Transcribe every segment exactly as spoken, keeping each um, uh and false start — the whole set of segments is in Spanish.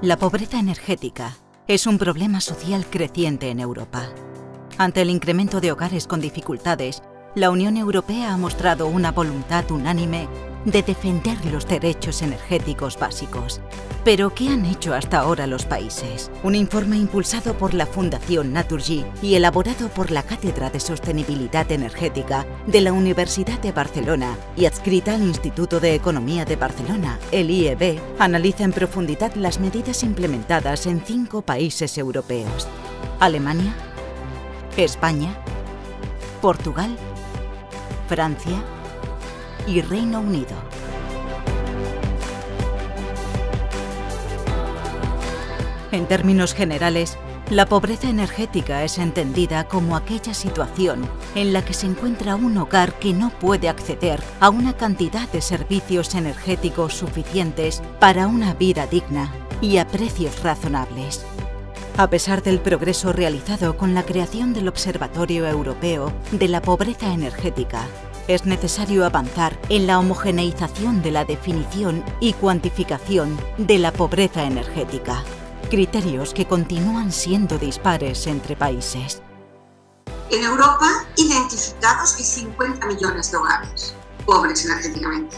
La pobreza energética es un problema social creciente en Europa. Ante el incremento de hogares con dificultades, la Unión Europea ha mostrado una voluntad unánime de defender los derechos energéticos básicos. ¿Pero qué han hecho hasta ahora los países? Un informe impulsado por la Fundación Naturgy y elaborado por la Cátedra de Sostenibilidad Energética de la Universidad de Barcelona y adscrita al Instituto de Economía de Barcelona, el I E B, analiza en profundidad las medidas implementadas en cinco países europeos: Alemania, España, Portugal, Francia y Reino Unido. En términos generales, la pobreza energética es entendida como aquella situación en la que se encuentra un hogar que no puede acceder a una cantidad de servicios energéticos suficientes para una vida digna y a precios razonables. A pesar del progreso realizado con la creación del Observatorio Europeo de la Pobreza Energética, es necesario avanzar en la homogeneización de la definición y cuantificación de la pobreza energética, criterios que continúan siendo dispares entre países. En Europa, identificados hay cincuenta millones de hogares pobres energéticamente.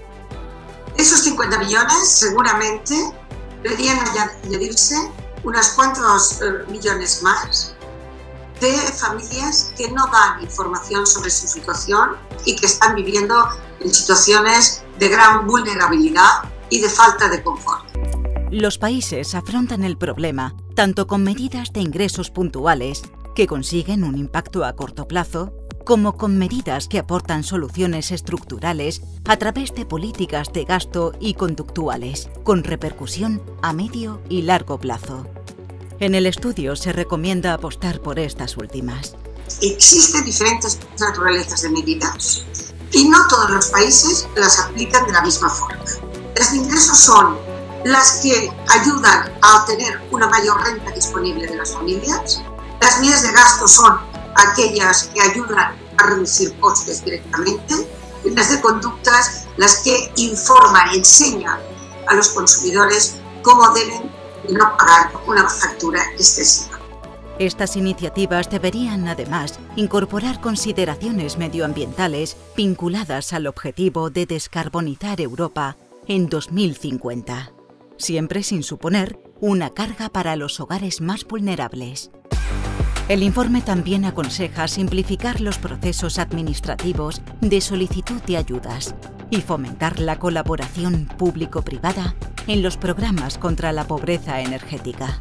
De esos cincuenta millones, seguramente deberían añadirse unos cuantos eh, millones más de familias que no dan información sobre su situación y que están viviendo en situaciones de gran vulnerabilidad y de falta de confort. Los países afrontan el problema tanto con medidas de ingresos puntuales que consiguen un impacto a corto plazo, como con medidas que aportan soluciones estructurales a través de políticas de gasto y conductuales, con repercusión a medio y largo plazo. En el estudio se recomienda apostar por estas últimas. Existen diferentes naturalezas de medidas y no todos los países las aplican de la misma forma. Las de ingresos son las que ayudan a obtener una mayor renta disponible de las familias. Las medidas de gasto son aquellas que ayudan a reducir costes directamente. Y las de conductas, las que informan y enseñan a los consumidores cómo deben no pagar una factura excesiva. Estas iniciativas deberían, además, incorporar consideraciones medioambientales vinculadas al objetivo de descarbonizar Europa en dos mil cincuenta, siempre sin suponer una carga para los hogares más vulnerables. El informe también aconseja simplificar los procesos administrativos de solicitud de ayudas y fomentar la colaboración público-privada en los programas contra la pobreza energética.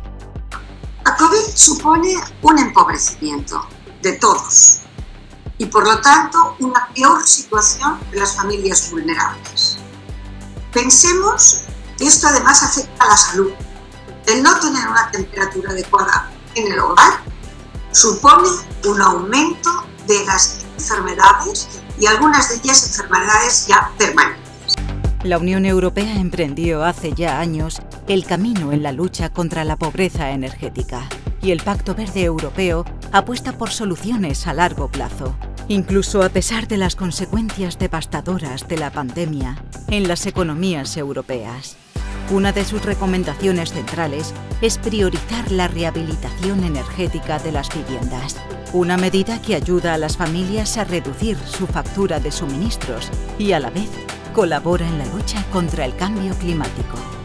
La COVID supone un empobrecimiento de todos y, por lo tanto, una peor situación de las familias vulnerables. Pensemos que esto además afecta a la salud. El no tener una temperatura adecuada en el hogar supone un aumento de las enfermedades y algunas de ellas enfermedades ya permanentes. La Unión Europea emprendió hace ya años el camino en la lucha contra la pobreza energética y el Pacto Verde Europeo apuesta por soluciones a largo plazo, incluso a pesar de las consecuencias devastadoras de la pandemia en las economías europeas. Una de sus recomendaciones centrales es priorizar la rehabilitación energética de las viviendas, una medida que ayuda a las familias a reducir su factura de suministros y a la vez colabora en la lucha contra el cambio climático.